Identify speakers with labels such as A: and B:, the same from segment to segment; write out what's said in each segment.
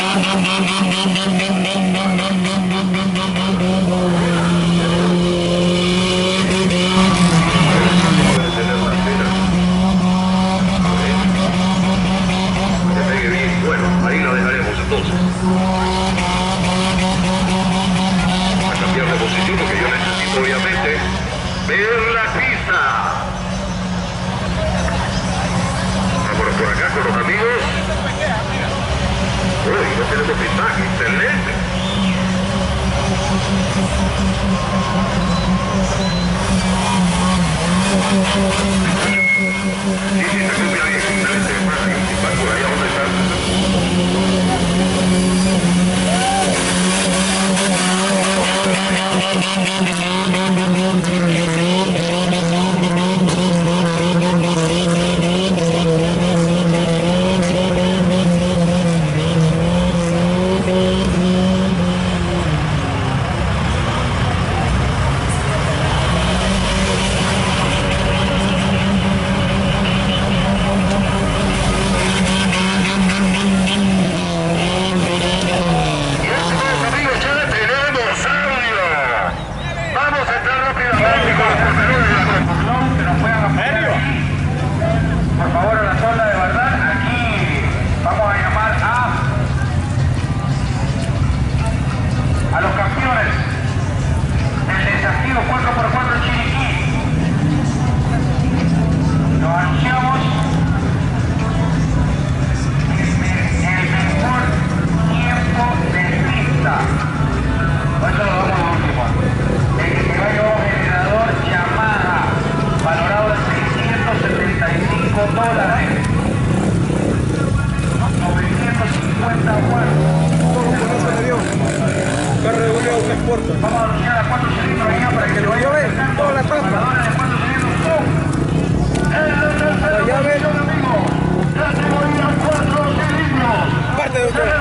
A: Bueno, ahí lo dejaremos entonces. A cambiar de posición porque yo necesito obviamente ver la pista. Vámonos por acá con los amigos. Uy, no tenemos pistaje, excelente. Sí, se cambia bien, excelente. Por allá donde está. Por favor, a la zona de verdad, aquí vamos a llamar a los campeones del desafío 4x4 Chiriquí. Lo anunciamos el mejor tiempo de pista. Eso lo vamos a último. El caballo generador Yamaha, valorado en $675, 950
B: Carro de voleo a transporte.
A: Vamos a anunciar a 4 cilindros allá para que lo vayan pensando.
B: Toda la trampa.
A: De 4 cilindros son el tercero posición, amigo. Categoría 4 cilindros.
B: Parte de usted.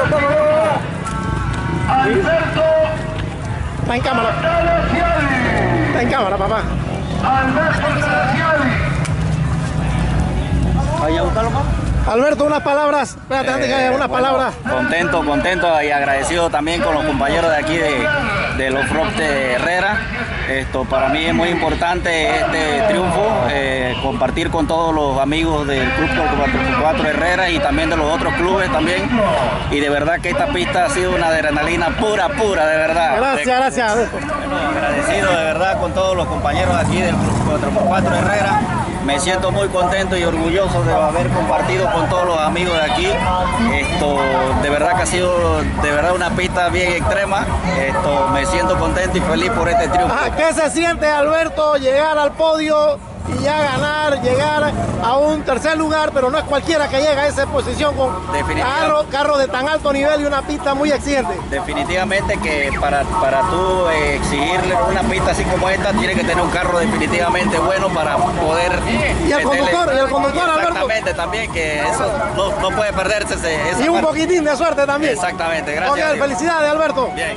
A: Alberto.
C: Está en cámara.
A: Talaciali.
C: Está en cámara, papá.
A: Alberto Talaciali.
D: ¿Vaya a buscarlo, papá?
C: Alberto, unas palabras. Espérate, antes que haya unas palabras.
D: Contento y agradecido también con los compañeros de aquí de los Off-Road de Herrera. Para mí es muy importante este triunfo, compartir con todos los amigos del Club 4x4 Herrera y también de los otros clubes también. Y de verdad que esta pista ha sido una adrenalina pura, de verdad.
C: Gracias.
D: Bueno, agradecido de verdad con todos los compañeros aquí del Club 4x4 Herrera. Me siento muy contento y orgulloso de haber compartido con todos los amigos de aquí. De verdad que ha sido de verdad una pista bien extrema. Me siento contento y feliz por este triunfo.
C: ¿Qué se siente, Alberto, llegar al podio y ya ganar, llegar a un tercer lugar? Pero no es cualquiera que llega a esa posición con carro de tan alto nivel y una pista muy exigente.
D: Definitivamente que para tú exigirle una pista así como esta, tiene que tener un carro definitivamente bueno para poder...
C: Y el conductor, Alberto.
D: Exactamente, también, que eso no puede perderse.
C: Y un poquitín de suerte también.
D: Exactamente, gracias.
C: Ok, felicidades, Alberto.
D: Bien.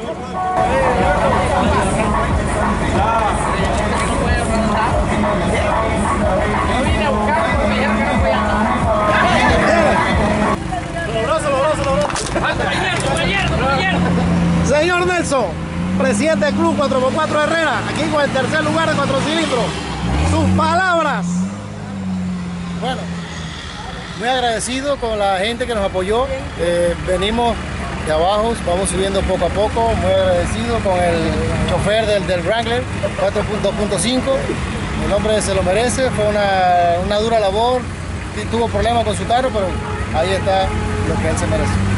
C: Señor Nelson, presidente del Club 4x4 Herrera, aquí con el tercer lugar de 4 cilindros. Sus palabras.
E: Bueno, muy agradecido con la gente que nos apoyó. Venimos de abajo, vamos subiendo poco a poco. Muy agradecido con el chofer del Wrangler 4.5. El hombre se lo merece, fue una dura labor. Tuvo problemas con su carro, pero ahí está lo que él se merece.